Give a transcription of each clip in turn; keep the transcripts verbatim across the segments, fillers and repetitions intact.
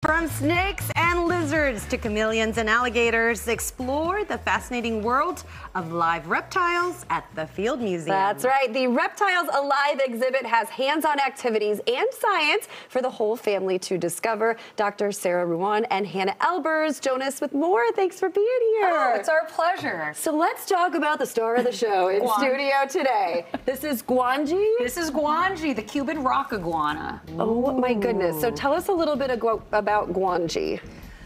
From snakes and lizards to chameleons and alligators, explore the fascinating world of live reptiles at the Field Museum. That's right. The Reptiles Alive exhibit has hands-on activities and science for the whole family to discover. Doctor Sara Ruane and Hannah Albers join us with more. Thanks for being here. Oh, it's our pleasure. So let's talk about the star of the show in studio today. This is Guanji. This is Guanji, the Cuban rock iguana. Oh my goodness. So tell us a little bit about Guanji.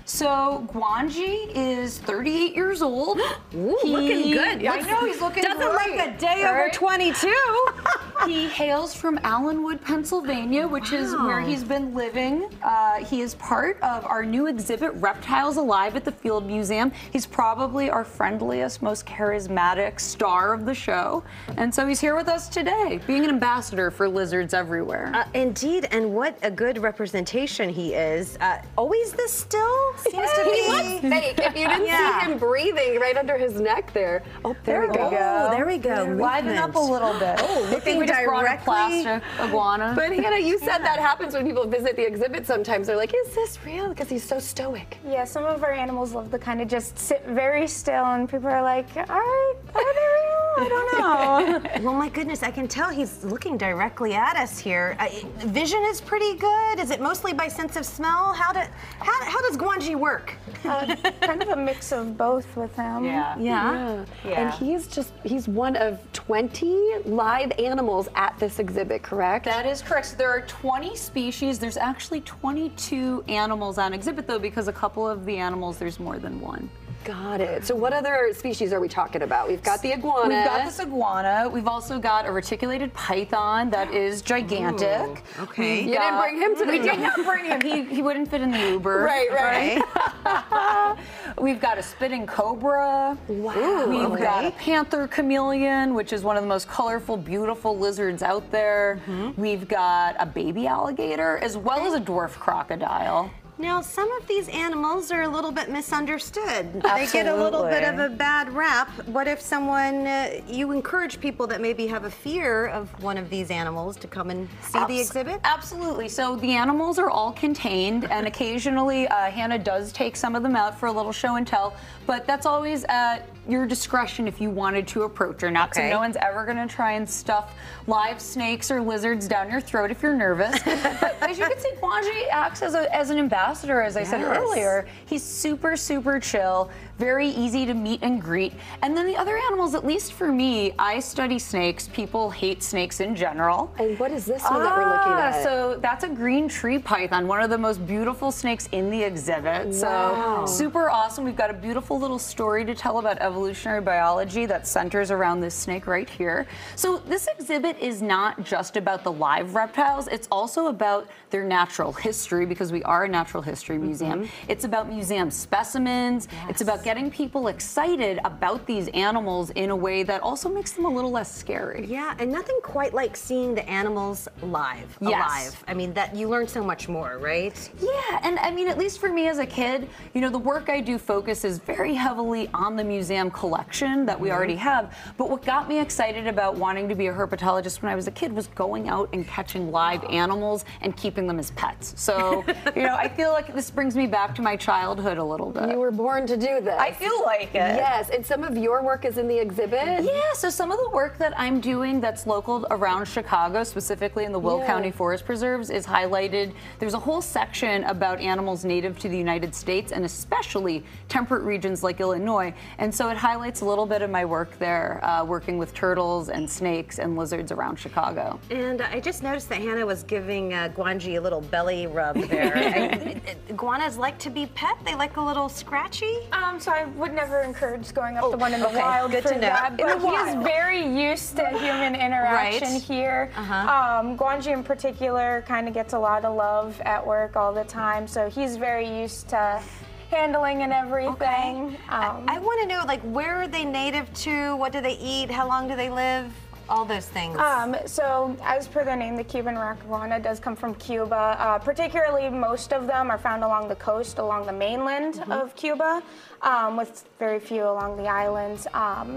So Guanji is thirty-eight years old. Ooh, he, looking good. I know, he's looking Doesn't great. look a day Right? over twenty-two. He hails from Allenwood, Pennsylvania, which wow. is where he's been living. Uh, he is part of our new exhibit, Reptiles Alive at the Field Museum. He's probably our friendliest, most charismatic star of the show. And so he's here with us today, being an ambassador for lizards everywhere. Uh, indeed, and what a good representation he is. Uh, always this still? Seems to be. He looks fake. If you didn't yeah. see him breathing right under his neck there. Oh, there, there we go. go. Oh, there we go. Liven up a little bit. Oh, looking we just directly. brought a plastic iguana. But Hannah, you said yeah. that happens when people visit the exhibit sometimes. They're like, is this real? Because he's so stoic. Yeah, some of our animals love to kind of just sit very still, and people are like, all right, are they real? I don't know. Well, my goodness, I can tell he's looking directly at us here. Uh, vision is pretty good. Is it mostly by sense of smell? How, do, how, how does Guanji work? Uh, kind of a mix of both with him. Yeah. Yeah. yeah. yeah. And he's just, he's one of twenty live animals at this exhibit, correct? That is correct. So there are twenty species. There's actually twenty-two animals on exhibit, though, because a couple of the animals, there's more than one. Got it. So what other species are we talking about? We've got the iguana. We've got this iguana. We've also got a reticulated python that is gigantic. Ooh, okay. You didn't bring him to the We did not bring him. He, he wouldn't fit in the Uber. Right, right. right? We've got a spitting cobra. Wow. We've okay. got a panther chameleon, which is one of the most colorful, beautiful lizards out there. Mm-hmm. We've got a baby alligator, as well as a dwarf crocodile. Now, some of these animals are a little bit misunderstood. Absolutely. They get a little bit of a bad rap. What if someone, uh, you encourage people that maybe have a fear of one of these animals to come and see Abs the exhibit? Absolutely. So the animals are all contained, and occasionally uh, Hannah does take some of them out for a little show and tell, but that's always at your discretion if you wanted to approach her. Not okay. so no one's ever going to try and stuff live snakes or lizards down your throat if you're nervous. But as you can see, Guanji acts as, a, as an ambassador, as I yes. said earlier. He's super, super chill, very easy to meet and greet. And then the other animals, at least for me, I study snakes. People hate snakes in general. And what is this one ah, that we're looking at? So that's a green tree python, one of the most beautiful snakes in the exhibit. Wow. So super awesome. We've got a beautiful little story to tell about evolutionary biology that centers around this snake right here. So this exhibit is not just about the live reptiles, it's also about their natural history, because we are a natural history museum. Mm-hmm. It's about museum specimens. Yes. It's about getting people excited about these animals in a way that also makes them a little less scary. Yeah, and nothing quite like seeing the animals live, yes. alive. I mean, that you learn so much more, right? Yeah, and I mean, at least for me as a kid, you know, the work I do focuses very heavily on the museum collection that we mm-hmm. already have. But what got me excited about wanting to be a herpetologist when I was a kid was going out and catching live animals and keeping them as pets. So, you know, I feel like this brings me back to my childhood a little bit. You were born to do this. I feel like it. Yes, and some of your work is in the exhibit? Yeah, so some of the work that I'm doing that's local around Chicago, specifically in the Will yeah. County Forest Preserves, is highlighted. There's a whole section about animals native to the United States, and especially temperate regions like Illinois. And so it highlights a little bit of my work there, uh, working with turtles and snakes and lizards around Chicago. And I just noticed that Hannah was giving uh, Guanji a little belly rub there. I, iguanas like to be pet? They like a little scratchy? Um, so I would never encourage going up oh, to one in the okay. wild Good for to know. that, but In the he wild. is very used to human interaction right. here. Uh-huh. um, Guanji in particular kind of gets a lot of love at work all the time, so he's very used to handling and everything. Okay. Um, I, I want to know, like, where are they native to? What do they eat? How long do they live? All those things. Um, so, as per their name, the Cuban rock iguana does come from Cuba. Uh, particularly, most of them are found along the coast, along the mainland mm-hmm. of Cuba, um, with very few along the islands. Um,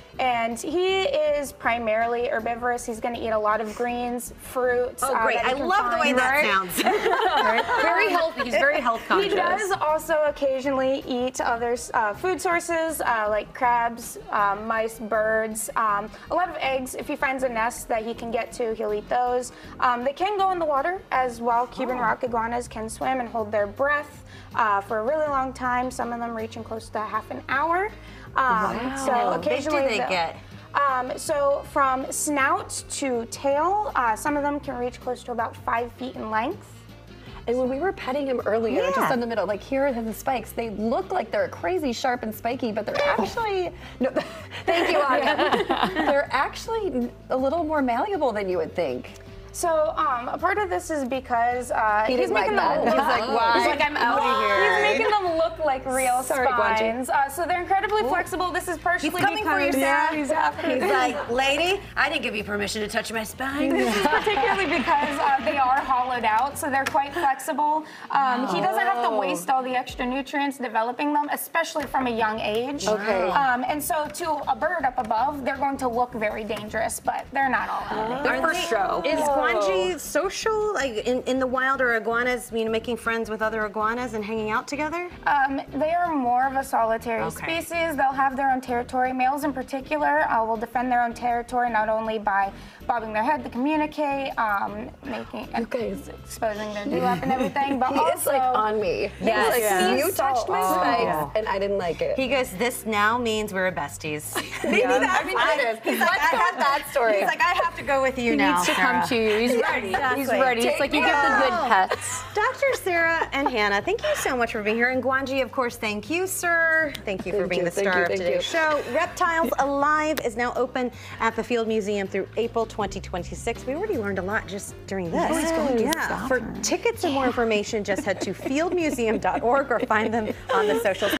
And he is primarily herbivorous. He's going to eat a lot of greens, fruits. Oh, uh, great. that he I can love the way find. that Right? sounds. Very healthy. He's very health conscious. He does also occasionally eat other uh, food sources uh, like crabs, um, mice, birds, um, a lot of eggs. If he finds a nest that he can get to, he'll eat those. Um, they can go in the water as well. Cuban Oh. rock iguanas can swim and hold their breath uh, for a really long time, some of them reaching close to half an hour. Um, Wow. So How big do occasionally they they'll- get? Um, so from snout to tail, uh, some of them can reach close to about five feet in length. And when we were petting him earlier, Yeah. just in the middle, like here are the spikes. They look like they're crazy sharp and spiky, but they're actually, no, thank you, Anya. They're actually a little more malleable than you would think. So um, a part of this is because uh, He he's didn't like making that. them. He's like, why? He's like, I'm out of here. He's making them look like real Sorry, Guanji. spines. Uh, so they're incredibly flexible. This is partially He's coming for you, because Sarah. he's happy. He's like, lady, I didn't give you permission to touch my spine. This is particularly because uh, they are hollowed out, so they're quite flexible. Um, He doesn't have to waste all the extra nutrients developing them, especially from a young age. Okay. Um, and so to a bird up above, they're going to look very dangerous, but they're not all that. They're for show. Is guanji social, like in, in the wild, or iguanas, you know, making friends with other iguanas and hanging out together? Um, they are more of a solitary Okay. species. They'll have their own territory. Males in particular uh, will defend their own territory not only by bobbing their head to communicate, um, making and guys- exposing their dewlap and everything, but He also is like on me. Yes. He's like, Yeah. you touched my Oh. spikes, and I didn't like it. He goes, this now means we're besties. Maybe Yeah. that's I mean, why- it is. He's Let's I go have with that to- story. He's like, I have to go with you He now, needs to Sarah. come to you. He's ready. He's Exactly. ready. It's like you give the good pets. Doctor Sara and Hannah, thank you so much for being here. And Guanji, of course, thank you, sir. Thank you for Thank being you, the thank star you, of thank today's you. show. Reptiles Alive is now open at the Field Museum through April twenty twenty-six. We already learned a lot just during this. Yeah. For tickets and more information, just head to field museum dot org or find them on the socials.